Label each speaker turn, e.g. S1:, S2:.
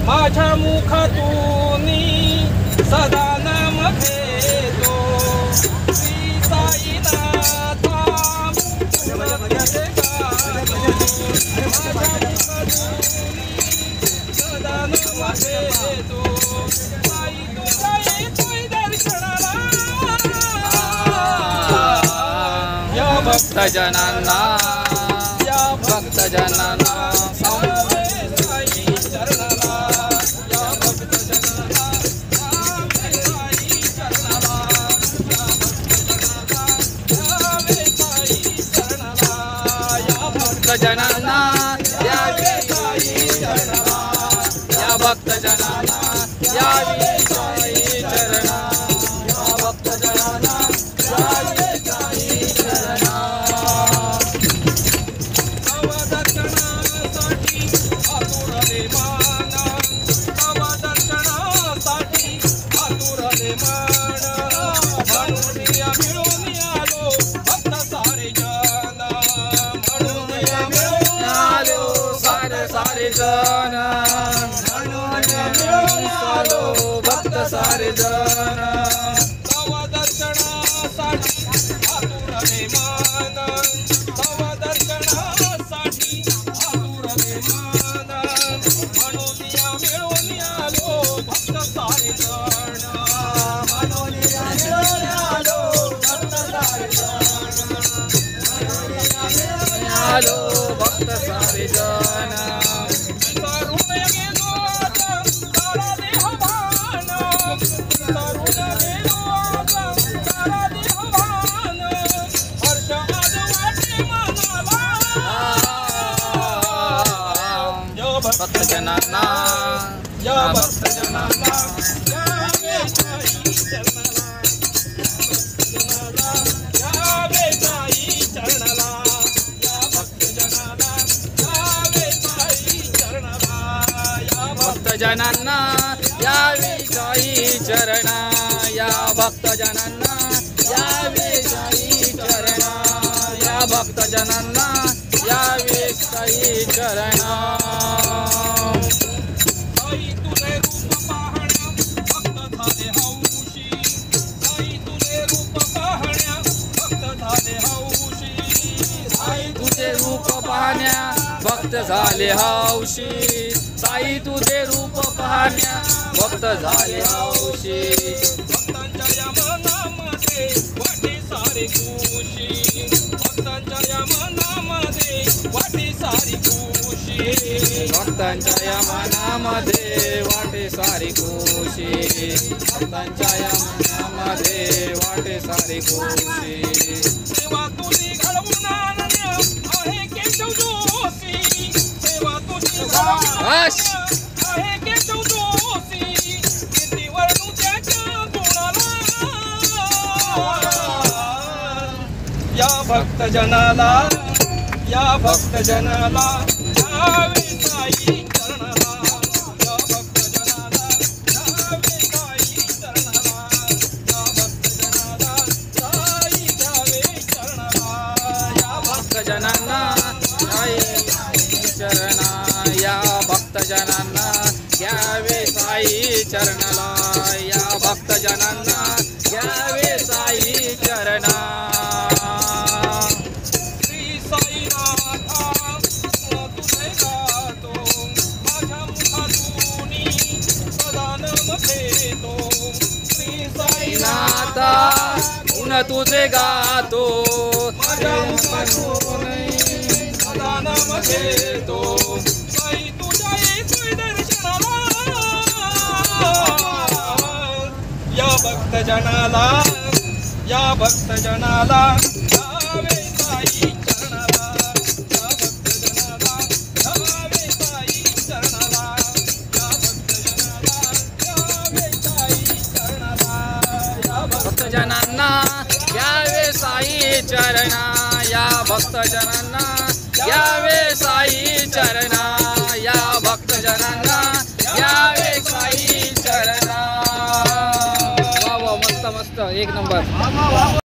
S1: माझ्या मुखातून सदा नाम घेतो श्री साईनाथा तुझे गातो माझ्या मुखातून सदा नाम घेतो साई तुझ्या येतोय दर्शनाला या भक्तजनांना
S2: भक्तजनांना यावे साई चरणा या भक्तजनांना यावे साई चरणा या भक्तजनांना यावे साई चरणा
S1: तव दर्शनासाठी आतुरले मान तव दर्शनासाठी आतुरले मान म्हणून या मिळून आलो भक्त सारे जन म्हणून या मिळून
S2: आलो सारे जन म्हणून आलो भक्त सारे जन
S1: तव दर्शनासाठी आतुरले मान तव दर्शनासाठी आतुरले मान म्हणून या मिळून आलो भक्त सारे जण म्हणून या मिळून आलो भक्त सारे जण
S2: आलो भक्त सारे जन
S1: तरुण गेलो आता सारा देह भान तरुण गेलो आता सारा देह भान हर्ष आज वाटे मनाला या
S2: भक्तजनांना
S1: या भक्तजनांना यावे साई चरणाला यावे साई चरणाला या भक्तजनाला यावे साई चरणाला या
S2: भक्तजनांना यावे साई चरणा या भक्तजनांना यावे साई चरणा या भक्तजनांना यावे साई चरणा
S1: साई तुझे रूप पाहण्या भक्त झाले हौशी साई तुझे रूप पाहण्या भक्त झाले हौशी साई
S2: तुझे रूप पाहण्या भक्त झाले हौशी साई तुझे रूप पाहण्या भक्त झाले हौशी
S1: भक्तांच्या या मनामध्ये वाटे सारे खुशी भक्तांच्या या मनामध्ये वाटे सारी खुशी
S2: भक्तांच्या या मनामध्ये वाटे सारी खुशी भक्तांच्या या मनामध्ये वाटे सारी खुशी
S1: सेवा तुझी घडवून आणण्या आहे केशव जोशी सेवा तुझी घडवून आणण्या आहे केशव जोशी किती वर्णू त्याच्या गुणाला या भक्तजनाला यावे साई चरणाला या भक्तजनाला यावे साई चरणाला या भक्तजनाला साई द्यावे चरणाला या
S2: भक्तजनांना चरणा या भक्तजनांना घ्यावे साई चरणाला या भक्तजनांना घ्यावे साई चरणा
S1: श्री साईनाथा तुझे गातो माझ्या मुखातून सदा नाम घेतो श्री
S2: नाथा गुण तुझे गातो
S1: माझ्या मुखातून सदा नाम घेतो साई तुझ्या येतोय दर्शनाला या भक्तजनाला यावे साई चरणाला या भक्तजनाला यावे साई चरणाला या भक्तजनाला यावे साई चरणाला या
S2: भक्तजनांना घ्यावे साई चरणा या भक्तजनांना घ्यावे साई चरणा या भक्तजनांना घ्यावे साई चरणा. वा वा, मस्त मस्त, एक नंबर.